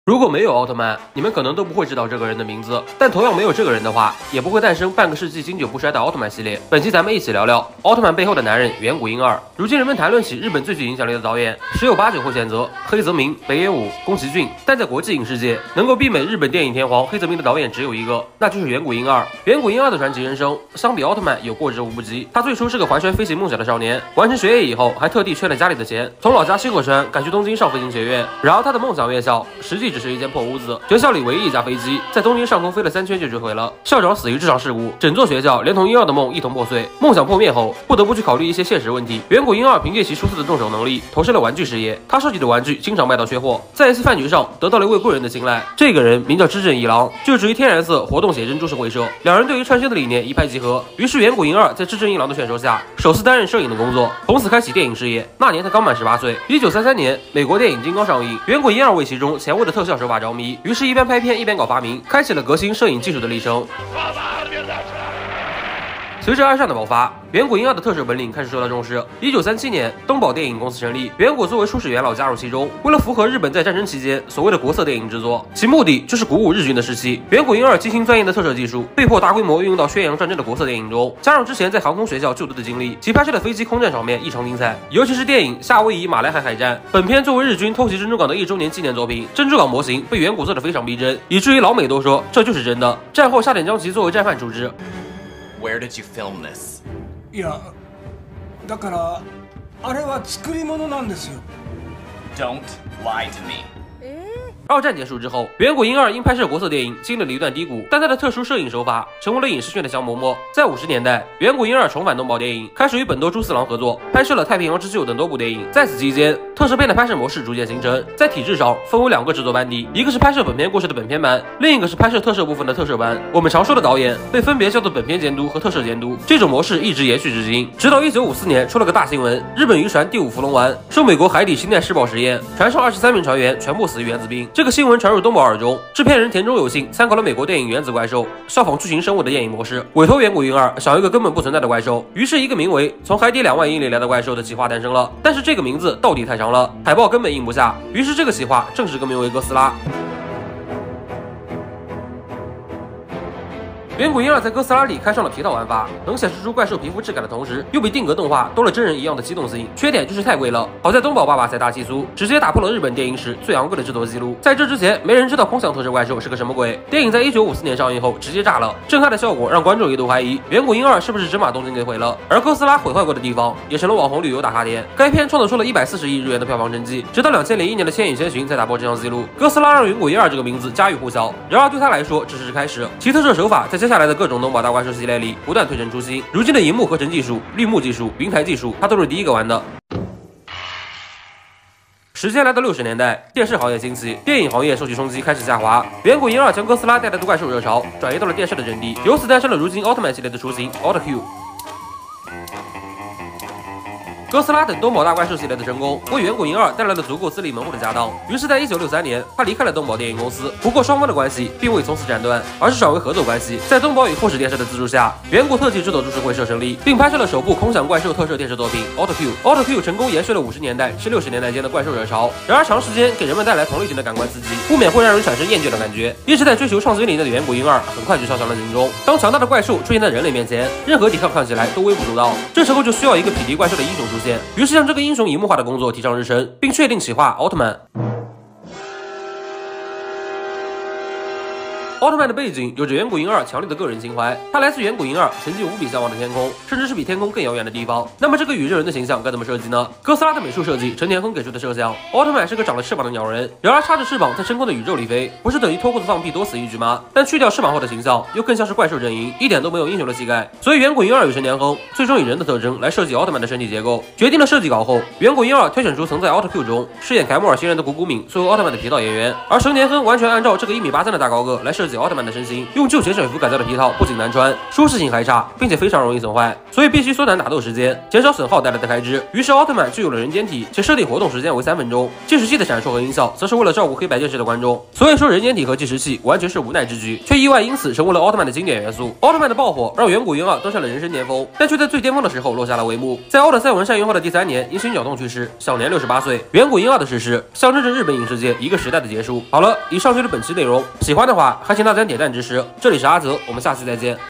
如果没有奥特曼，你们可能都不会知道这个人的名字。但同样没有这个人的话，也不会诞生半个世纪经久不衰的奥特曼系列。本期咱们一起聊聊奥特曼背后的男人远古婴儿。如今人们谈论起日本最具影响力的导演，十有八九会选择黑泽明、北野武、宫崎骏。但在国际影视界，能够媲美日本电影天皇黑泽明的导演只有一个，那就是远古婴儿。远古婴儿的传奇人生，相比奥特曼有过之无不及。他最初是个怀揣飞行梦想的少年，完成学业以后，还特地缺了家里的钱，从老家西河川赶去东京上飞行学院。然而他的梦想越小，实际只是一间破屋子。学校里唯一一架飞机在东京上空飞了3圈就坠毁了，校长死于这场事故，整座学校连同婴儿的梦一同破碎。梦想破灭后，不得不去考虑一些现实问题。远古婴儿凭借其出色的动手能力，投身了玩具事业。他设计的玩具经常卖到缺货，在一次饭局上得到了一位贵人的青睐。这个人名叫织正一郎，就职于天然色活动写真株式会社。两人对于创新的理念一拍即合，于是远古婴儿在织正一郎的劝说下，首次担任摄影的工作，从此开启电影事业。那年他刚满18岁。1933年，美国电影《金刚》上映，远古婴儿为其中前卫的特效手法着迷，于是一边拍片一边搞发明，开启了革新摄影技术的历程。随着爱上的爆发，远古婴儿的特摄本领开始受到重视。1937年，东宝电影公司成立，远古作为初始元老加入其中。为了符合日本在战争期间所谓的国策电影制作，其目的就是鼓舞日军的士气。远古婴儿精心钻研的特摄技术被迫大规模运用到宣扬战争的国策电影中，加上之前在航空学校就读的经历，其拍摄的飞机空战场面异常精彩。尤其是电影《夏威夷马来海海战》，本片作为日军偷袭珍珠港的1周年纪念作品，珍珠港模型被远古做得非常逼真，以至于老美都说这就是真的。战后下点将其作为战犯处置。 Where did you film this? いや、だからあれは作り物なんですよ。 Don't lie to me. 二战结束之后，远古婴儿因拍摄国策电影经历了一段低谷，但他的特殊摄影手法成为了影视圈的香饽饽。在50年代，远古婴儿重返东宝电影，开始与本多猪四郎合作，拍摄了《太平洋之救》等多部电影。在此期间，特摄片的拍摄模式逐渐形成，在体制上分为2个制作班底，一个是拍摄本片故事的本片班，另一个是拍摄特摄部分的特摄班。我们常说的导演被分别叫做本片监督和特摄监督，这种模式一直延续至今。直到1954年出了个大新闻，日本渔船第5福龙丸受美国海底氢弹试爆实验，船上23名船员全部死于原子病。这个新闻传入东宝耳中，制片人田中有幸参考了美国电影《原子怪兽》，效仿巨型生物的电影模式，委托远古婴儿想一个根本不存在的怪兽。于是，一个名为《从海底2万英里来的怪兽》的企划诞生了。但是这个名字到底太长了，海报根本印不下，于是这个企划正式更名为哥斯拉。远古婴儿在哥斯拉里开上了皮套玩法，能显示出怪兽皮肤质感的同时，又比定格动画多了真人一样的机动性。缺点就是太贵了，好在东宝爸爸财大气粗，直接打破了日本电影史最昂贵的制作记录。在这之前，没人知道空想特摄怪兽是个什么鬼。电影在1954年上映后直接炸了，震撼的效果让观众一度怀疑远古婴儿是不是真把东京给毁了。而哥斯拉毁坏过的地方也成了网红旅游打卡点。该片创造出了140亿日元的票房成绩，直到2001年的《千与千寻》才打破这项记录。哥斯拉让远古婴儿这个名字家喻户晓，然而对他来说这只是开始，其特摄手法在接下来的各种东宝大怪兽系列里不断推陈出新。如今的荧幕合成技术、绿幕技术、云台技术，他都是第一个玩的。时间来到60年代，电视行业兴起，电影行业受其冲击开始下滑。远古婴儿将哥斯拉带来的怪兽热潮转移到了电视的阵地，由此诞生了如今奥特曼系列的雏形 AutoQ。哥斯拉等东宝大怪兽系列的成功，为远古婴儿带来了足够自立门户的家当。于是，在1963年，他离开了东宝电影公司。不过，双方的关系并未从此斩断，而是转为合作关系。在东宝与富士电视的资助下，远古特技制作株式会社成立，并拍摄了首部空想怪兽特摄电视作品 AutoQ。AutoQ 成功延续了50年代至60年代间的怪兽热潮。然而，长时间给人们带来同类型的感官刺激，不免会让人产生厌倦的感觉。一直在追求创新理念的远古婴儿很快就上上了警钟。当强大的怪兽出现在人类面前，任何抵抗看起来都微不足道。这时候就需要一个匹敌怪兽的英雄出现。于是将这个英雄荧幕化的工作提上日程，并确定企划奥特曼。奥特曼的背景有着远古婴儿强烈的个人情怀，他来自远古婴儿曾经无比向往的天空，甚至是比天空更遥远的地方。那么这个宇宙人的形象该怎么设计呢？哥斯拉的美术设计陈田亨给出的设想，奥特曼是个长了翅膀的鸟人，然而插着翅膀在真空的宇宙里飞，不是等于脱裤子放屁多此一举吗？但去掉翅膀后的形象，又更像是怪兽阵营，一点都没有英雄的气概。所以远古婴儿与陈田亨最终以人的特征来设计奥特曼的身体结构。决定了设计稿后，远古婴儿挑选出曾在AutoQ中饰演凯莫尔星人的古古敏作为奥特曼的皮套演员，而陈田亨完全按照这个1.83米的大高个来设计计奥特曼的身形，用旧潜水服改造的皮套不仅难穿，舒适性还差，并且非常容易损坏，所以必须缩短打斗时间，减少损耗带来的开支。于是奥特曼具有了人间体，且设定活动时间为3分钟。计时器的闪烁和音效，则是为了照顾黑白电视的观众。所以说，人间体和计时器完全是无奈之举，却意外因此成为了奥特曼的经典元素。奥特曼的爆火让远古婴儿登上了人生巅峰，但却在最巅峰的时候落下了帷幕。在奥德赛文善元后的第3年，因心绞痛去世，享年68岁。远古婴儿的逝世，象征着日本影视界一个时代的结束。好了，以上就是本期内容，喜欢的话还请大家点赞支持。这里是阿泽，我们下期再见。